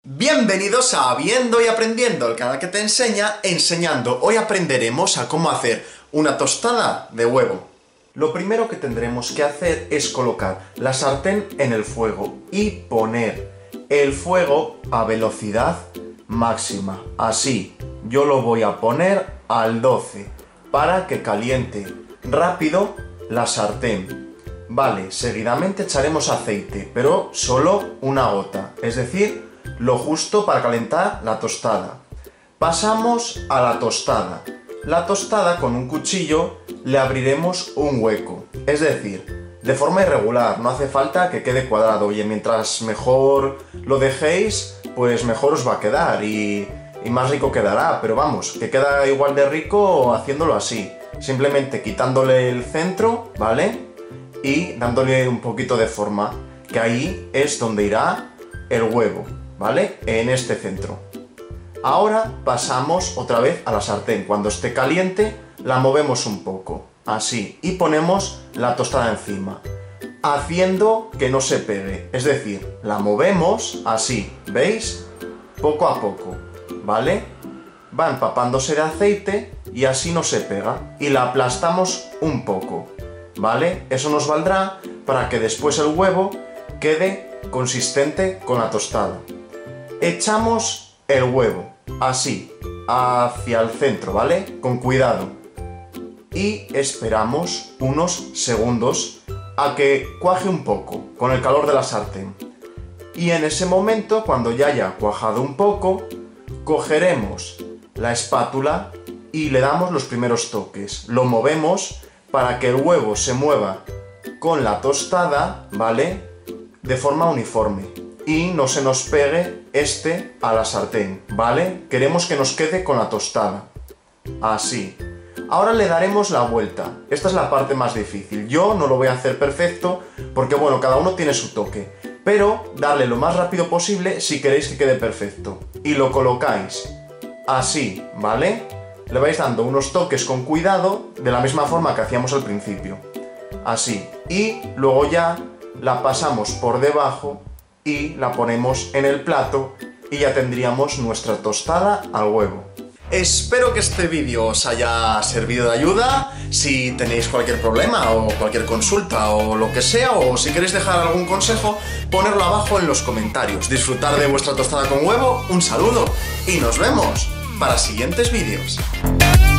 Bienvenidos a Viendo y Aprendiendo, el canal que te enseña enseñando. Hoy aprenderemos a cómo hacer una tostada de huevo. Lo primero que tendremos que hacer es colocar la sartén en el fuego y poner el fuego a velocidad máxima. Así, yo lo voy a poner al 12 para que caliente rápido la sartén. Vale, seguidamente echaremos aceite, pero solo una gota, es decir, lo justo para calentar la tostada. Pasamos a la tostada. La tostada, con un cuchillo le abriremos un hueco, es decir, de forma irregular, no hace falta que quede cuadrado. Oye, mientras mejor lo dejéis, pues mejor os va a quedar y más rico quedará, pero vamos, que queda igual de rico haciéndolo así, simplemente quitándole el centro, ¿vale? Y dándole un poquito de forma, que ahí es donde irá el huevo, ¿vale? En este centro. Ahora pasamos otra vez a la sartén. Cuando esté caliente, la movemos un poco, así, y ponemos la tostada encima, haciendo que no se pegue. Es decir, la movemos así, ¿veis? Poco a poco, ¿vale? Va empapándose de aceite y así no se pega. Y la aplastamos un poco, ¿vale? Eso nos valdrá para que después el huevo quede consistente con la tostada. Echamos el huevo, así, hacia el centro, ¿vale? Con cuidado. Y esperamos unos segundos a que cuaje un poco, con el calor de la sartén. Y en ese momento, cuando ya haya cuajado un poco, cogeremos la espátula y le damos los primeros toques. Lo movemos para que el huevo se mueva con la tostada, ¿vale? De forma uniforme y no se nos pegue a la sartén, ¿vale? Queremos que nos quede con la tostada, así. Ahora le daremos la vuelta. Esta es la parte más difícil. Yo no lo voy a hacer perfecto porque, bueno, cada uno tiene su toque, pero darle lo más rápido posible si queréis que quede perfecto. Y lo colocáis así, ¿vale? Le vais dando unos toques con cuidado, de la misma forma que hacíamos al principio, así. Y luego ya la pasamos por debajo y la ponemos en el plato y ya tendríamos nuestra tostada al huevo. Espero que este vídeo os haya servido de ayuda. Si tenéis cualquier problema o cualquier consulta o lo que sea, o si queréis dejar algún consejo, ponerlo abajo en los comentarios. Disfrutar de vuestra tostada con huevo, un saludo y nos vemos para siguientes vídeos.